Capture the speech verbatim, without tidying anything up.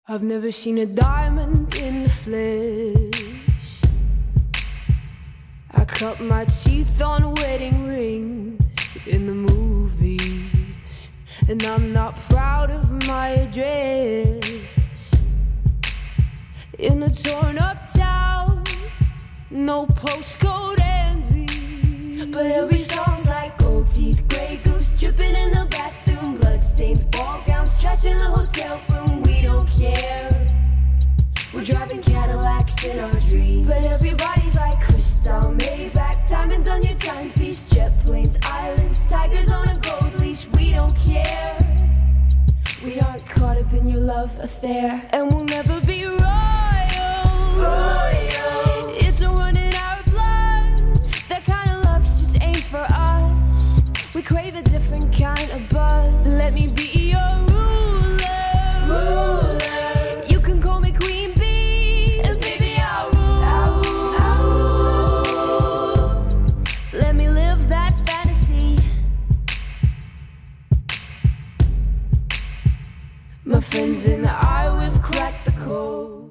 I've never seen a diamond in the flesh. I cut my teeth on wedding rings in the movies, and I'm not proud of my address. In a torn up town, no postcode envy, but every song's like gold teeth, grey goose dripping in the bathroom, bloodstains, ball gowns, trash in the hotel room. We don't care. We're driving Cadillacs in our dreams, but everybody's like crystal, Maybach, diamonds on your timepiece, jet planes, islands, tigers on a gold leash. We don't care. We aren't caught up in your love affair, and we'll never be royals. Royals. It's a run in our blood. That kind of luck's just ain't for us. We crave a different kind of buzz. Let me be your ruler. Ruler. You can call me Queen Bee, and baby I'll rule. I'll rule. I'll rule. Let me live that fantasy. My friends and I, we've cracked the code.